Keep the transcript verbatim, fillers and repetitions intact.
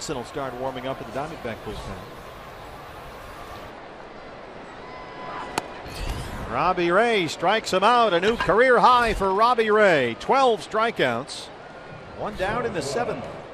will start warming up at the Diamondback bullpen. Robbie Ray strikes him out. A new career high for Robbie Ray. twelve strikeouts. One down in the seventh.